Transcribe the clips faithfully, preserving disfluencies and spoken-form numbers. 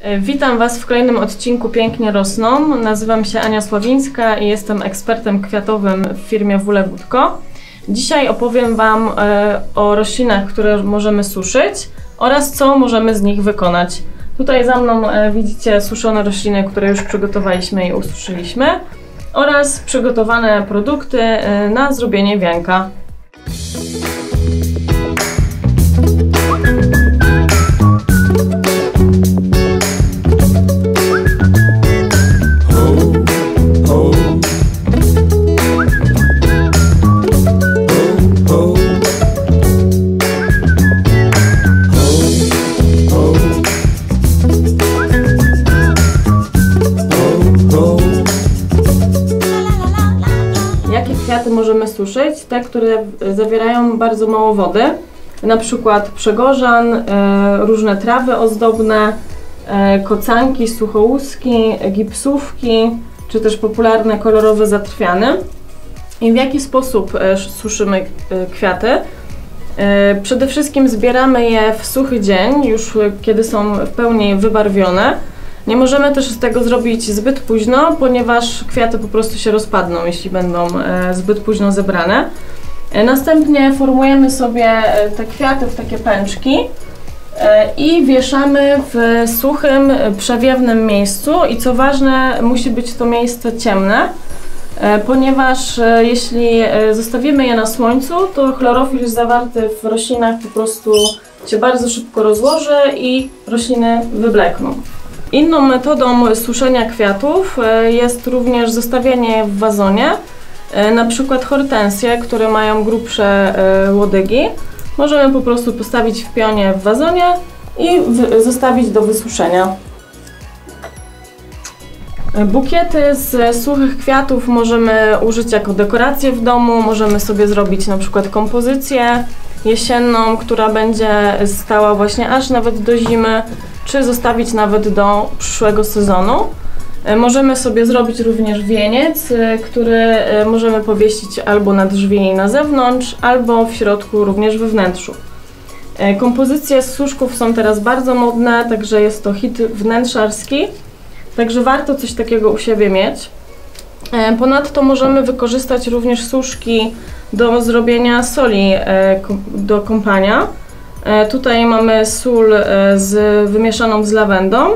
Witam Was w kolejnym odcinku Pięknie Rosną. Nazywam się Ania Sławińska i jestem ekspertem kwiatowym w firmie W L Budko. Dzisiaj opowiem Wam o roślinach, które możemy suszyć oraz co możemy z nich wykonać. Tutaj za mną widzicie suszone rośliny, które już przygotowaliśmy i ususzyliśmy, oraz przygotowane produkty na zrobienie wianka. Jakie kwiaty możemy suszyć? Te, które zawierają bardzo mało wody, na przykład przegorzan, różne trawy ozdobne, kocanki, suchołuski, gipsówki, czy też popularne kolorowe zatrwiany. I w jaki sposób suszymy kwiaty? Przede wszystkim zbieramy je w suchy dzień, już kiedy są w pełni wybarwione. Nie możemy też z tego zrobić zbyt późno, ponieważ kwiaty po prostu się rozpadną, jeśli będą zbyt późno zebrane. Następnie formujemy sobie te kwiaty w takie pęczki i wieszamy w suchym, przewiewnym miejscu. I co ważne, musi być to miejsce ciemne, ponieważ jeśli zostawimy je na słońcu, to chlorofil zawarty w roślinach po prostu się bardzo szybko rozłoży i rośliny wyblekną. Inną metodą suszenia kwiatów jest również zostawianie w wazonie, na przykład hortensje, które mają grubsze łodygi. Możemy po prostu postawić w pionie w wazonie i zostawić do wysuszenia. Bukiety z suchych kwiatów możemy użyć jako dekorację w domu, możemy sobie zrobić na przykład kompozycję jesienną, która będzie stała właśnie aż nawet do zimy, czy zostawić nawet do przyszłego sezonu. Możemy sobie zrobić również wieniec, który możemy powiesić albo na drzwi na zewnątrz, albo w środku, również we wnętrzu. Kompozycje z suszków są teraz bardzo modne, także jest to hit wnętrzarski, także warto coś takiego u siebie mieć. Ponadto możemy wykorzystać również suszki do zrobienia soli do kąpania. Tutaj mamy sól z, wymieszaną z lawendą.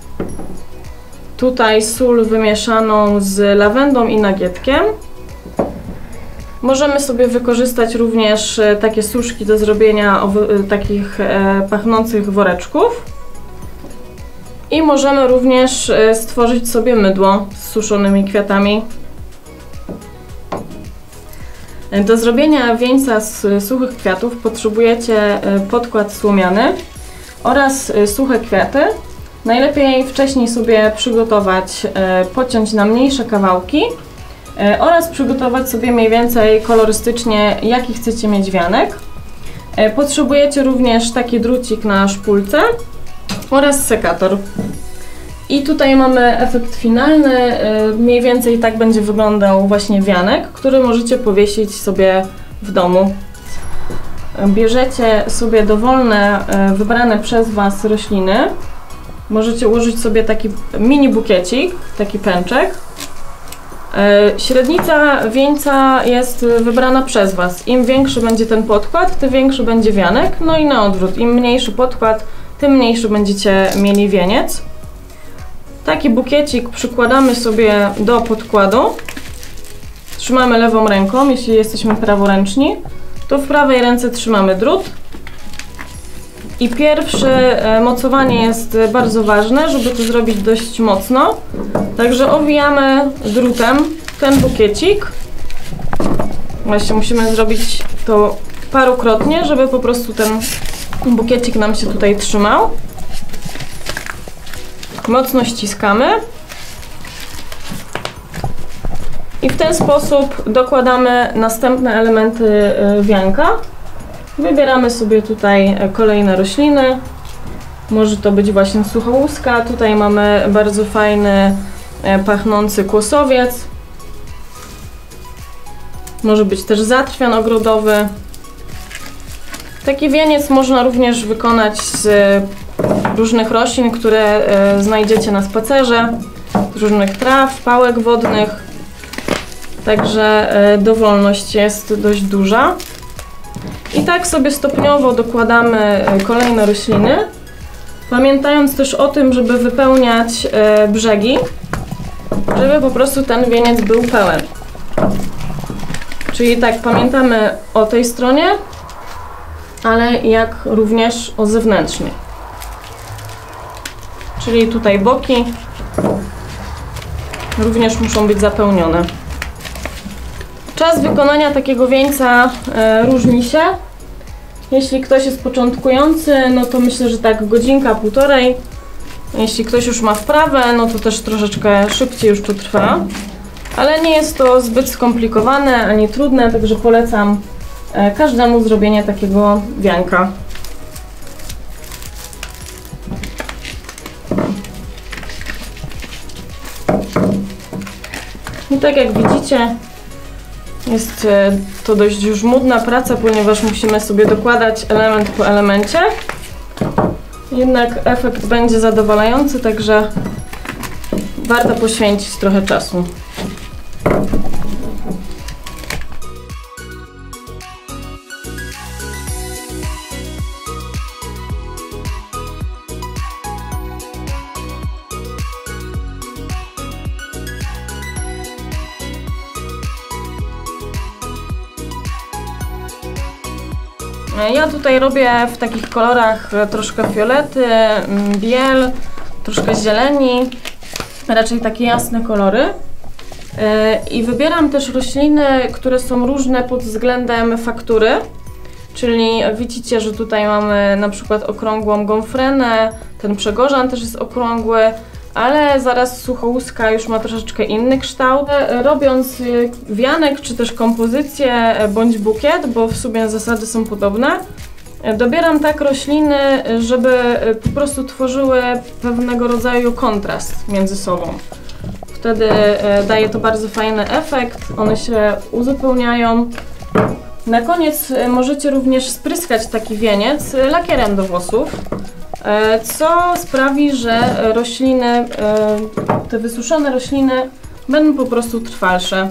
Tutaj sól wymieszaną z lawendą i nagietkiem. Możemy sobie wykorzystać również takie suszki do zrobienia takich pachnących woreczków. I możemy również stworzyć sobie mydło z suszonymi kwiatami. Do zrobienia wieńca z suchych kwiatów potrzebujecie podkład słomiany oraz suche kwiaty. Najlepiej wcześniej sobie przygotować, pociąć na mniejsze kawałki oraz przygotować sobie mniej więcej kolorystycznie, jaki chcecie mieć wianek. Potrzebujecie również taki drucik na szpulce oraz sekator. I tutaj mamy efekt finalny, mniej więcej tak będzie wyglądał właśnie wianek, który możecie powiesić sobie w domu. Bierzecie sobie dowolne, wybrane przez Was rośliny. Możecie ułożyć sobie taki mini bukiecik, taki pęczek. Średnica wieńca jest wybrana przez Was. Im większy będzie ten podkład, tym większy będzie wianek. No i na odwrót, im mniejszy podkład, tym mniejszy będziecie mieli wieniec. Taki bukiecik przykładamy sobie do podkładu. Trzymamy lewą ręką, jeśli jesteśmy praworęczni, to w prawej ręce trzymamy drut. I pierwsze mocowanie jest bardzo ważne, żeby to zrobić dość mocno. Także owijamy drutem ten bukiecik. Właśnie musimy zrobić to parukrotnie, żeby po prostu ten bukiecik nam się tutaj trzymał. Mocno ściskamy i w ten sposób dokładamy następne elementy wianka. Wybieramy sobie tutaj kolejne rośliny. Może to być właśnie suchołuska. Tutaj mamy bardzo fajny, pachnący kłosowiec. Może być też zatrwian ogrodowy. Taki wieniec można również wykonać z różnych roślin, które znajdziecie na spacerze, różnych traw, pałek wodnych. Także dowolność jest dość duża. I tak sobie stopniowo dokładamy kolejne rośliny, pamiętając też o tym, żeby wypełniać brzegi, żeby po prostu ten wieniec był pełen. Czyli tak, pamiętamy o tej stronie, ale jak również o zewnętrznej. Czyli tutaj boki również muszą być zapełnione. Czas wykonania takiego wieńca e, różni się. Jeśli ktoś jest początkujący, no to myślę, że tak godzinka, półtorej. Jeśli ktoś już ma wprawę, no to też troszeczkę szybciej już to trwa. Ale nie jest to zbyt skomplikowane ani trudne, także polecam e, każdemu zrobienie takiego wianka. I tak jak widzicie, jest to dość żmudna praca, ponieważ musimy sobie dokładać element po elemencie. Jednak efekt będzie zadowalający, także warto poświęcić trochę czasu. Ja tutaj robię w takich kolorach troszkę fiolety, biel, troszkę zieleni, raczej takie jasne kolory. I wybieram też rośliny, które są różne pod względem faktury, czyli widzicie, że tutaj mamy na przykład okrągłą gomfrenę, ten przegorzan też jest okrągły, ale zaraz suchołuska już ma troszeczkę inny kształt. Robiąc wianek, czy też kompozycję, bądź bukiet, bo w sumie zasady są podobne, dobieram tak rośliny, żeby po prostu tworzyły pewnego rodzaju kontrast między sobą. Wtedy daje to bardzo fajny efekt, one się uzupełniają. Na koniec możecie również spryskać taki wieniec lakierem do włosów, co sprawi, że rośliny, te wysuszone rośliny będą po prostu trwalsze.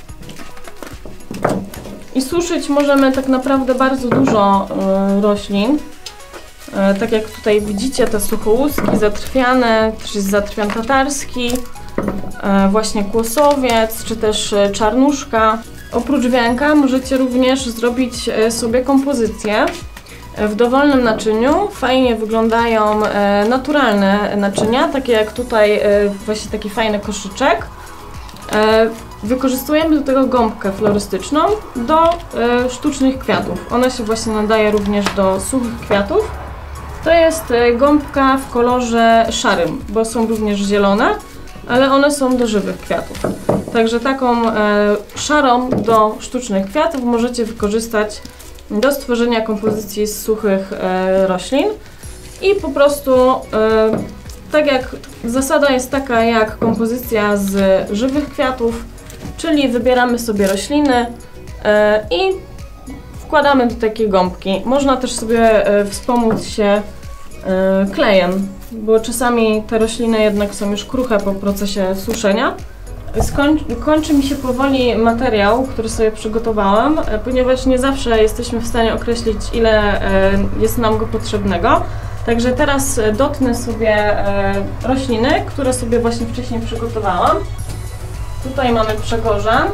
I suszyć możemy tak naprawdę bardzo dużo roślin. Tak jak tutaj widzicie, te suchołuski zatrwiane, też jest zatrwian tatarski, właśnie kłosowiec, czy też czarnuszka. Oprócz wianka możecie również zrobić sobie kompozycję w dowolnym naczyniu. Fajnie wyglądają naturalne naczynia, takie jak tutaj właśnie taki fajny koszyczek. Wykorzystujemy do tego gąbkę florystyczną do sztucznych kwiatów. Ona się właśnie nadaje również do suchych kwiatów. To jest gąbka w kolorze szarym, bo są również zielone, ale one są do żywych kwiatów. Także taką e, szarą do sztucznych kwiatów możecie wykorzystać do stworzenia kompozycji z suchych e, roślin. I po prostu, e, tak jak zasada jest taka jak kompozycja z żywych kwiatów, czyli wybieramy sobie rośliny e, i wkładamy do takiej gąbki. Można też sobie e, wspomóc się e, klejem, bo czasami te rośliny jednak są już kruche po procesie suszenia. Skoń, kończy mi się powoli materiał, który sobie przygotowałam, ponieważ nie zawsze jesteśmy w stanie określić, ile jest nam go potrzebnego. Także teraz dotnę sobie rośliny, które sobie właśnie wcześniej przygotowałam. Tutaj mamy przegorzan.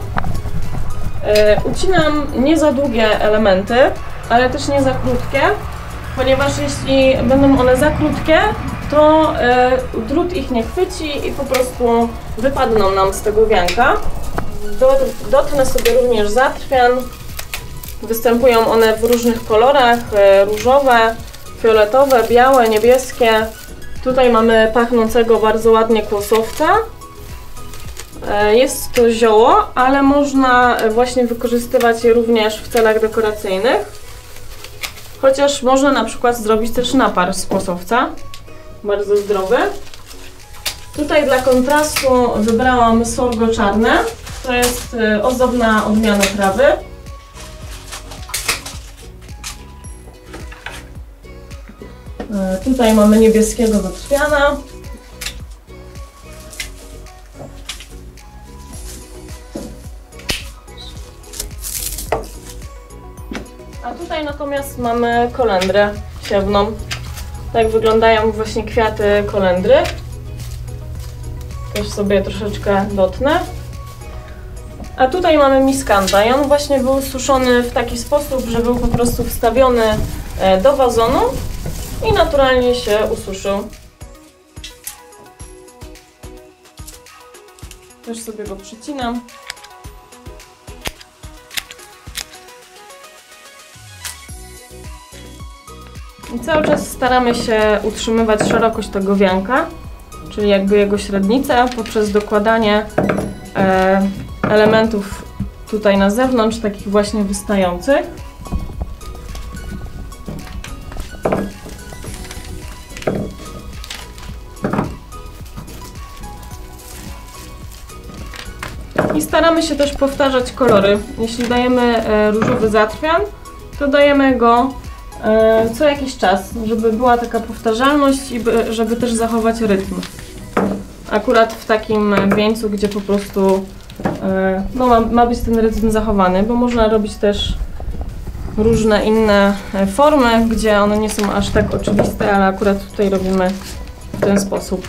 Ucinam nie za długie elementy, ale też nie za krótkie, ponieważ jeśli będą one za krótkie, to y, drut ich nie chwyci i po prostu wypadną nam z tego wianka. Do, dotnę sobie również zatrwian. Występują one w różnych kolorach, y, różowe, fioletowe, białe, niebieskie. Tutaj mamy pachnącego bardzo ładnie kłosowca. Y, jest to zioło, ale można właśnie wykorzystywać je również w celach dekoracyjnych. Chociaż można na przykład zrobić też napar z kłosowca. Bardzo zdrowy. Tutaj dla kontrastu wybrałam sorgo czarne. To jest ozdobna odmiana trawy. Tu tutaj mamy niebieskiego zatrwiana. A tutaj natomiast mamy kolendrę siewną. Tak wyglądają właśnie kwiaty kolendry. Też sobie troszeczkę dotnę. A tutaj mamy miskanta i on właśnie był suszony w taki sposób, że był po prostu wstawiony do wazonu i naturalnie się ususzył. Też sobie go przycinam. I cały czas staramy się utrzymywać szerokość tego wianka, czyli jakby jego średnicę, poprzez dokładanie e, elementów tutaj na zewnątrz, takich właśnie wystających. I staramy się też powtarzać kolory. Jeśli dajemy e, różowy zatrwian, to dajemy go e, co jakiś czas, żeby była taka powtarzalność i by, żeby też zachować rytm. Akurat w takim wieńcu, gdzie po prostu e, no, ma, ma być ten rytm zachowany, bo można robić też różne inne formy, gdzie one nie są aż tak oczywiste, ale akurat tutaj robimy w ten sposób.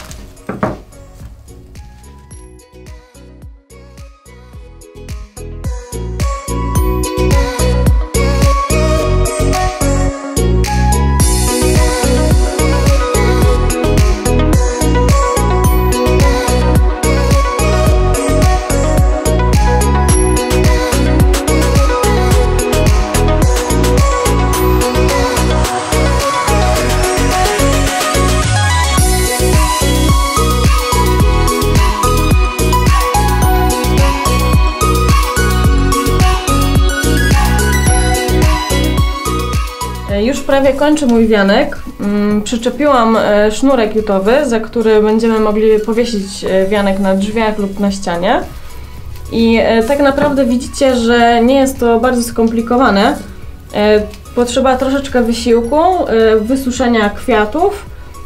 Już prawie kończę mój wianek. Przyczepiłam sznurek jutowy, za który będziemy mogli powiesić wianek na drzwiach lub na ścianie. I tak naprawdę widzicie, że nie jest to bardzo skomplikowane. Potrzeba troszeczkę wysiłku, wysuszenia kwiatów,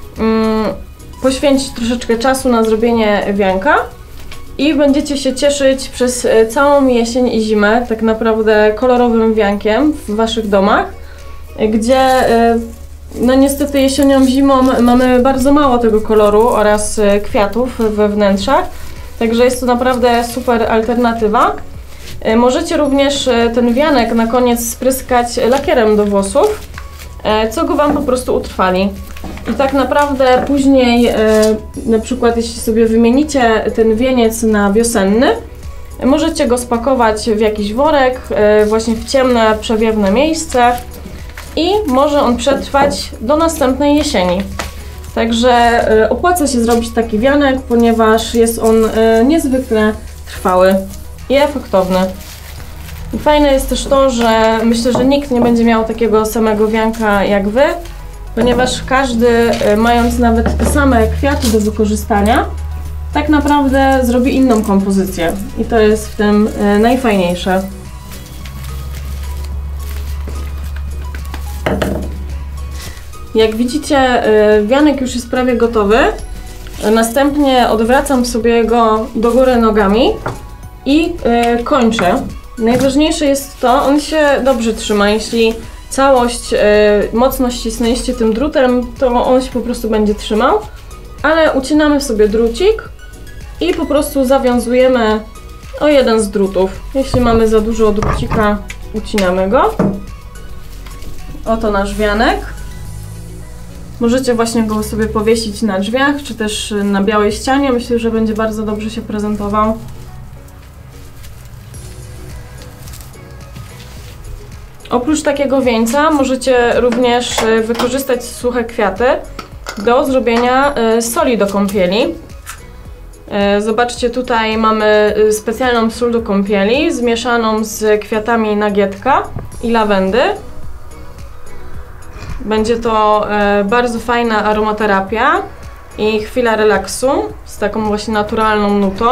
poświęcić troszeczkę czasu na zrobienie wianka i będziecie się cieszyć przez całą jesień i zimę tak naprawdę kolorowym wiankiem w waszych domach, gdzie no niestety jesienią, zimą mamy bardzo mało tego koloru oraz kwiatów we wnętrzach, także jest to naprawdę super alternatywa. Możecie również ten wianek na koniec spryskać lakierem do włosów, co go wam po prostu utrwali. I tak naprawdę później, na przykład jeśli sobie wymienicie ten wieniec na wiosenny, możecie go spakować w jakiś worek, właśnie w ciemne, przewiewne miejsce i może on przetrwać do następnej jesieni. Także opłaca się zrobić taki wianek, ponieważ jest on niezwykle trwały i efektowny. I fajne jest też to, że myślę, że nikt nie będzie miał takiego samego wianka jak wy, ponieważ każdy, mając nawet te same kwiaty do wykorzystania, tak naprawdę zrobi inną kompozycję. I to jest w tym najfajniejsze. Jak widzicie, wianek już jest prawie gotowy. Następnie odwracam sobie go do góry nogami i kończę. Najważniejsze jest to, on się dobrze trzyma. Jeśli całość mocno ścisnęliście tym drutem, to on się po prostu będzie trzymał. Ale ucinamy sobie drucik i po prostu zawiązujemy o jeden z drutów. Jeśli mamy za dużo drucika, ucinamy go. Oto nasz wianek. Możecie właśnie go sobie powiesić na drzwiach, czy też na białej ścianie. Myślę, że będzie bardzo dobrze się prezentował. Oprócz takiego wieńca możecie również wykorzystać suche kwiaty do zrobienia soli do kąpieli. Zobaczcie, tutaj mamy specjalną sól do kąpieli zmieszaną z kwiatami nagietka i lawendy. Będzie to bardzo fajna aromaterapia i chwila relaksu z taką właśnie naturalną nutą.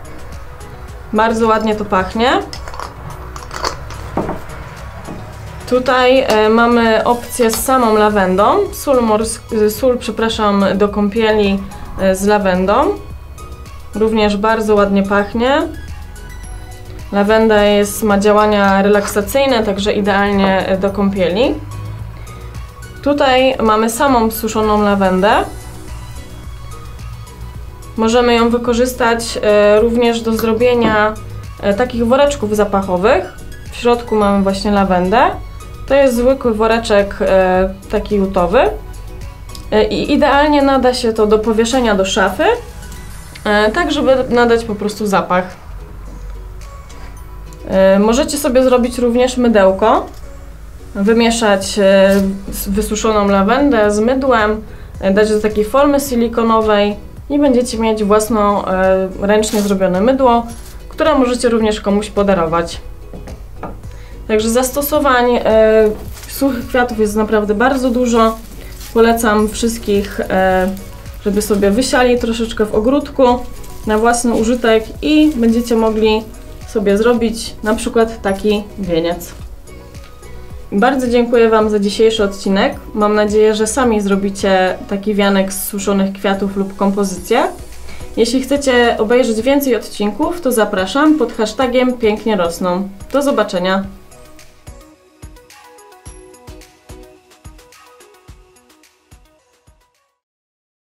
Bardzo ładnie to pachnie. Tutaj e, mamy opcję z samą lawendą, sól, mors sól przepraszam, do kąpieli e, z lawendą. Również bardzo ładnie pachnie. Lawenda jest, ma działania relaksacyjne, także idealnie do kąpieli. Tutaj mamy samą suszoną lawendę. Możemy ją wykorzystać e, również do zrobienia e, takich woreczków zapachowych. W środku mamy właśnie lawendę. To jest zwykły woreczek e, taki jutowy. E, I idealnie nada się to do powieszenia do szafy, e, tak żeby nadać po prostu zapach. E, możecie sobie zrobić również mydełko. Wymieszać e, wysuszoną lawendę z mydłem, e, dać do takiej formy silikonowej i będziecie mieć własną e, ręcznie zrobione mydło, które możecie również komuś podarować. Także zastosowań e, suchych kwiatów jest naprawdę bardzo dużo. Polecam wszystkich, e, żeby sobie wysiali troszeczkę w ogródku na własny użytek i będziecie mogli sobie zrobić na przykład taki wieniec. Bardzo dziękuję Wam za dzisiejszy odcinek. Mam nadzieję, że sami zrobicie taki wianek z suszonych kwiatów lub kompozycję. Jeśli chcecie obejrzeć więcej odcinków, to zapraszam pod hashtagiem Pięknie Rosną. Do zobaczenia!